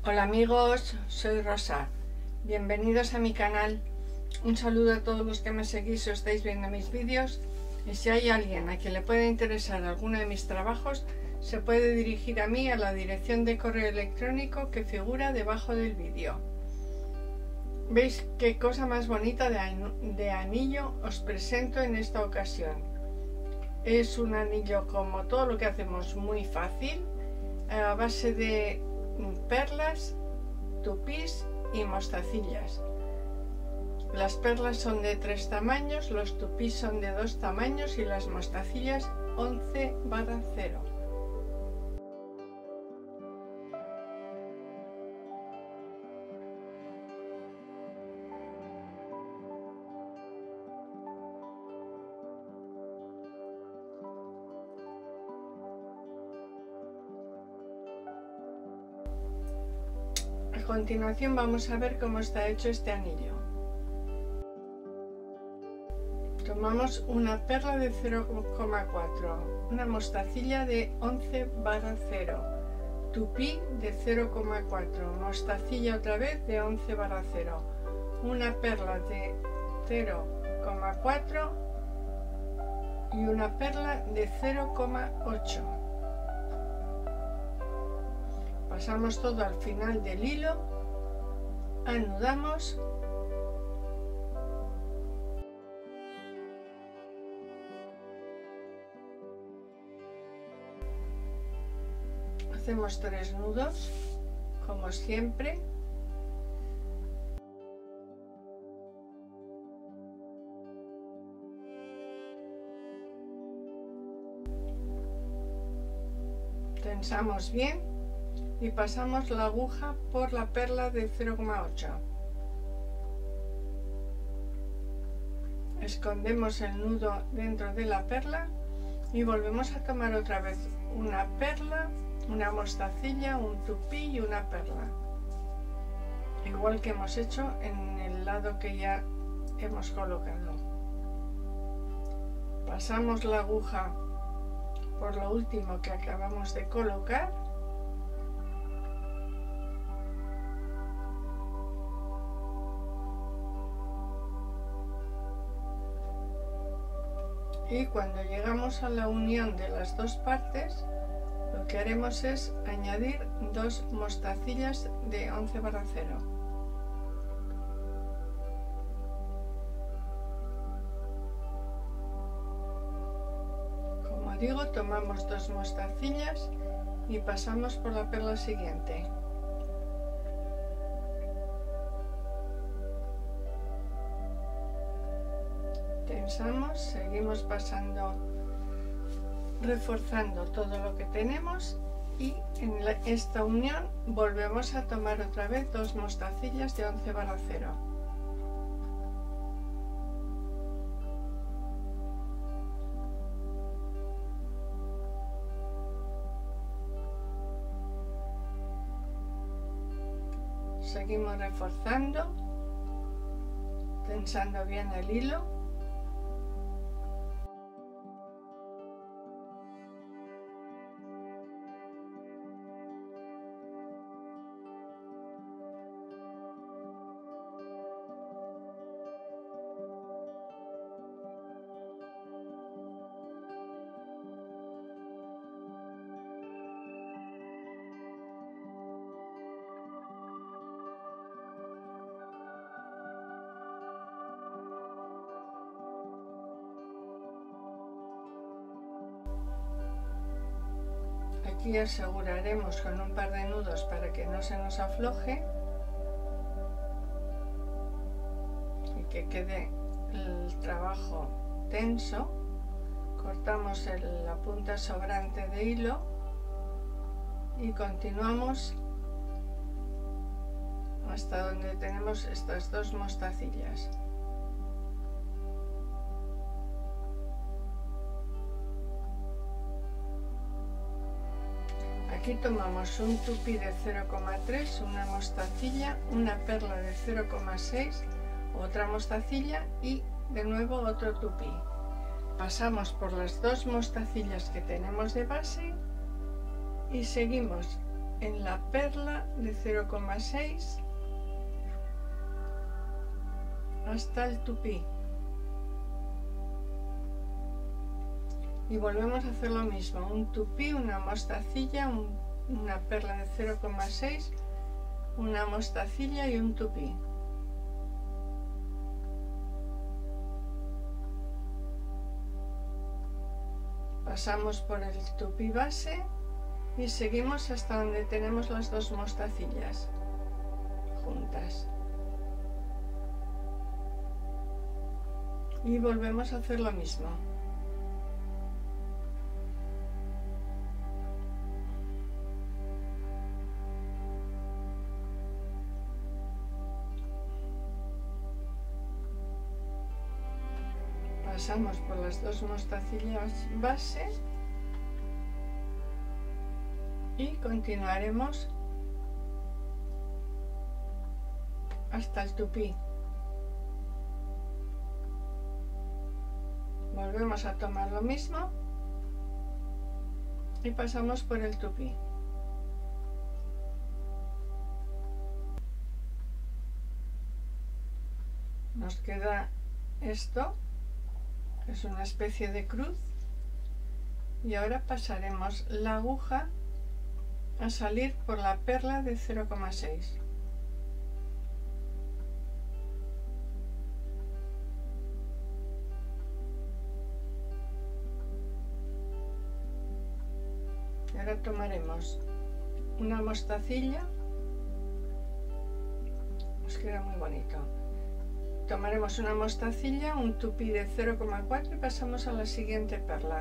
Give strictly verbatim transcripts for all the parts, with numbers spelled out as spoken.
Hola amigos, soy Rosa, bienvenidos a mi canal. Un saludo a todos los que me seguís o estáis viendo mis vídeos, y si hay alguien a quien le pueda interesar alguno de mis trabajos, se puede dirigir a mí a la dirección de correo electrónico que figura debajo del vídeo. ¿Veis qué cosa más bonita de, de anillo os presento en esta ocasión? Es un anillo, como todo lo que hacemos, muy fácil, a base de perlas, tupís y mostacillas. Las perlas son de tres tamaños, los tupís son de dos tamaños y las mostacillas once barra cero. A continuación vamos a ver cómo está hecho este anillo. Tomamos una perla de cero coma cuatro, una mostacilla de once barra cero, tupí de cero coma cuatro, mostacilla otra vez de once barra cero, una perla de cero coma cuatro y una perla de cero coma ocho. Pasamos todo al final del hilo, anudamos hacemos tres nudos como siempre, tensamos bien y pasamos la aguja por la perla de cero coma ocho. Escondemos el nudo dentro de la perla y volvemos a tomar otra vez una perla, una mostacilla, un tupí y una perla, igual que hemos hecho en el lado que ya hemos colocado. Pasamos la aguja por lo último que acabamos de colocar y cuando llegamos a la unión de las dos partes, lo que haremos es añadir dos mostacillas de once barra cero. Como digo, tomamos dos mostacillas y pasamos por la perla siguiente. Tensamos, seguimos pasando, reforzando todo lo que tenemos y en la, esta unión volvemos a tomar otra vez dos mostacillas de once barra cero. Seguimos reforzando, tensando bien el hilo. Aquí aseguraremos con un par de nudos para que no se nos afloje y que quede el trabajo tenso. Cortamos el, la punta sobrante de hilo y continuamos hasta donde tenemos estas dos mostacillas. Aquí tomamos un tupí de cero coma tres, una mostacilla, una perla de cero coma seis, otra mostacilla y de nuevo otro tupí. Pasamos por las dos mostacillas que tenemos de base y seguimos en la perla de cero coma seis hasta el tupí. Y volvemos a hacer lo mismo, un tupí, una mostacilla, un, una perla de cero coma seis, una mostacilla y un tupí. Pasamos por el tupí base y seguimos hasta donde tenemos las dos mostacillas juntas. Y volvemos a hacer lo mismo. Pasamos por las dos mostacillas base y continuaremos hasta el tupí. Volvemos a tomar lo mismo y pasamos por el tupí. Nos queda esto, que es una especie de cruz, y ahora pasaremos la aguja a salir por la perla de cero coma seis. Y ahora tomaremos una mostacilla, os queda muy bonito. Tomaremos una mostacilla, un tupí de cero coma cuatro y pasamos a la siguiente perla.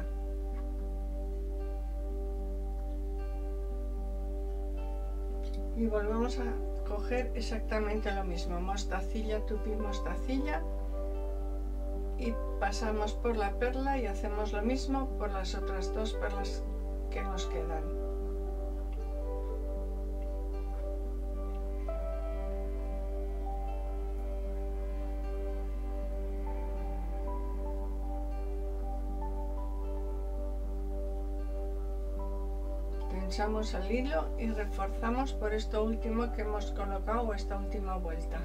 Y volvemos a coger exactamente lo mismo, mostacilla, tupí, mostacilla, y pasamos por la perla y hacemos lo mismo por las otras dos perlas que nos quedan. Tensamos el hilo y reforzamos por esto último que hemos colocado, esta última vuelta.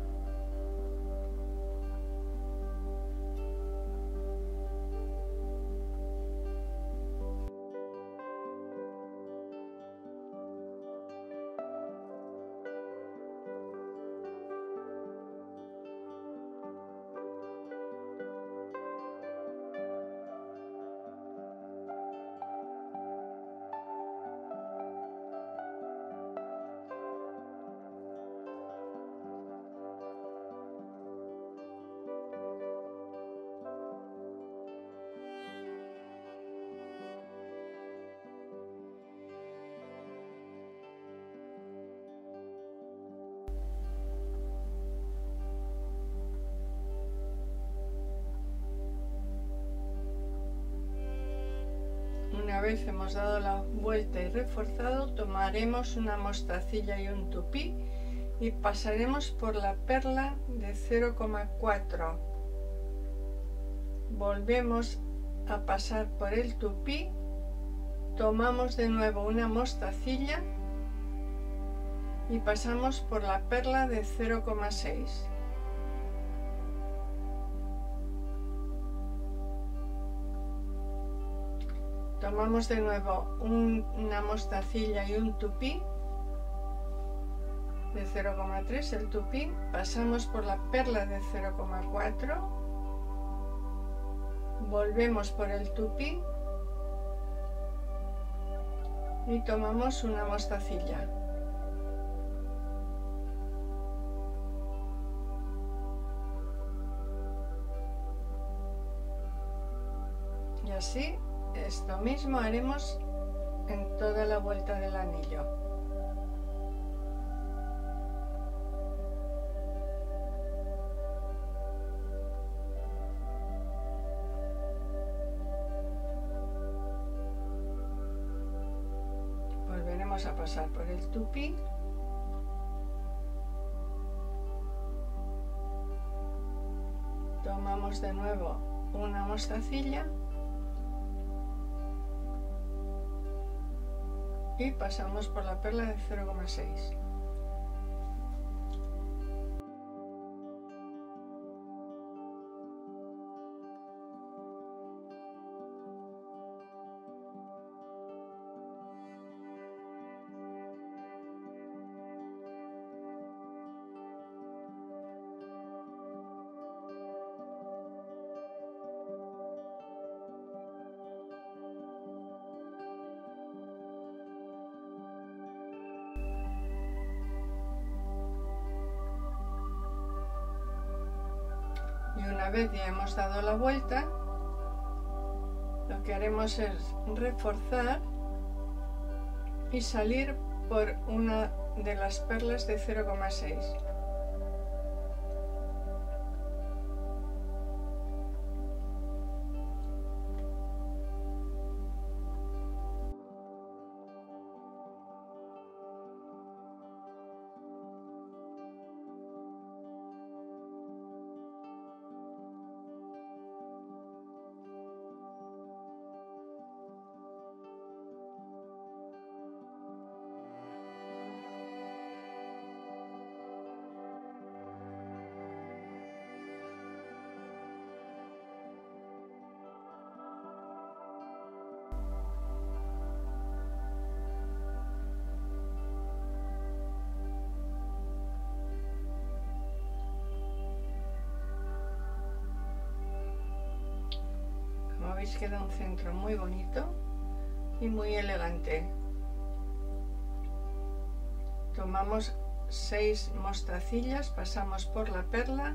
Una vez hemos dado la vuelta y reforzado, tomaremos una mostacilla y un tupí y pasaremos por la perla de cero coma cuatro. Volvemos a pasar por el tupí, tomamos de nuevo una mostacilla y pasamos por la perla de cero coma seis. Tomamos de nuevo un, una mostacilla y un tupí de cero coma tres, el tupí, pasamos por la perla de cero coma cuatro, volvemos por el tupí y tomamos una mostacilla. Y así esto mismo haremos en toda la vuelta del anillo. Volveremos a pasar por el tupí. Tomamos de nuevo una mostacilla y pasamos por la perla de cero coma seis. Y una vez ya hemos dado la vuelta, lo que haremos es reforzar y salir por una de las perlas de cero coma seis. Como veis, queda un centro muy bonito y muy elegante. Tomamos seis mostacillas, pasamos por la perla,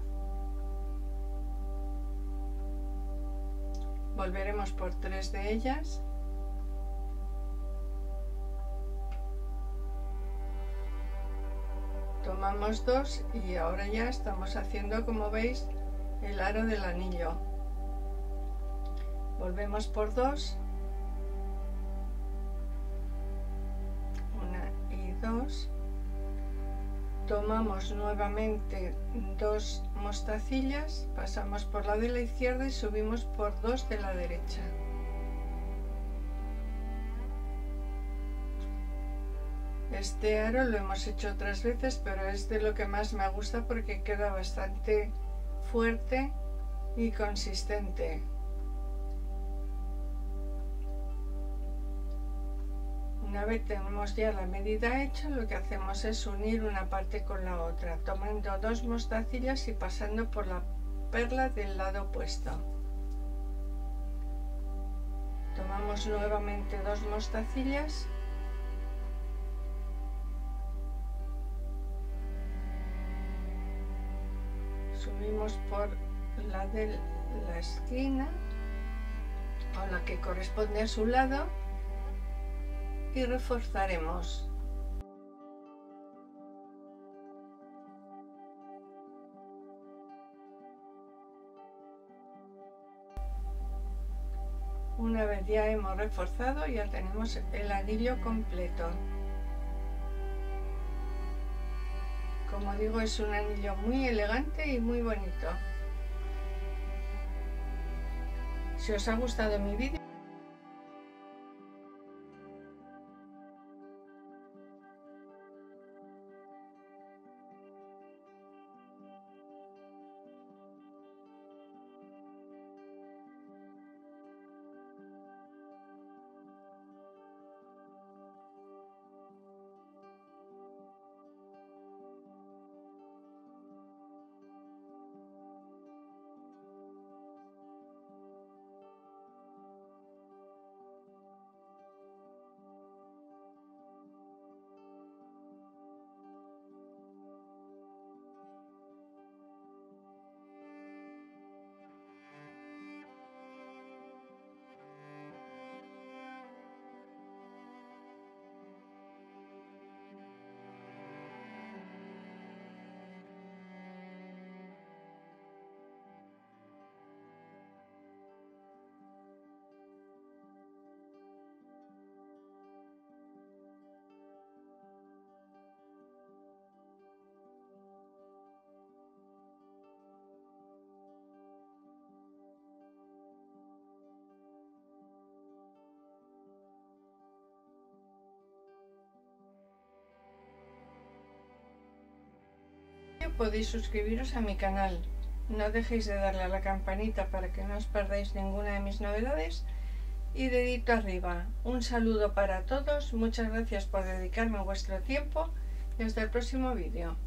volveremos por tres de ellas, tomamos dos y ahora ya estamos haciendo, como veis, el aro del anillo. Volvemos por dos, una y dos, tomamos nuevamente dos mostacillas, pasamos por la de la izquierda y subimos por dos de la derecha. Este aro lo hemos hecho otras veces, pero es de lo que más me gusta porque queda bastante fuerte y consistente. Una vez tenemos ya la medida hecha, lo que hacemos es unir una parte con la otra, tomando dos mostacillas y pasando por la perla del lado opuesto. Tomamos nuevamente dos mostacillas, subimos por la de la esquina o la que corresponde a su lado y reforzaremos. Una vez ya hemos reforzado, ya tenemos el anillo completo. Como digo, es un anillo muy elegante y muy bonito. Si os ha gustado mi vídeo, vídeo podéis suscribiros a mi canal. No dejéis de darle a la campanita para que no os perdáis ninguna de mis novedades. Y dedito arriba. Un saludo para todos. Muchas gracias por dedicarme vuestro tiempo y hasta el próximo vídeo.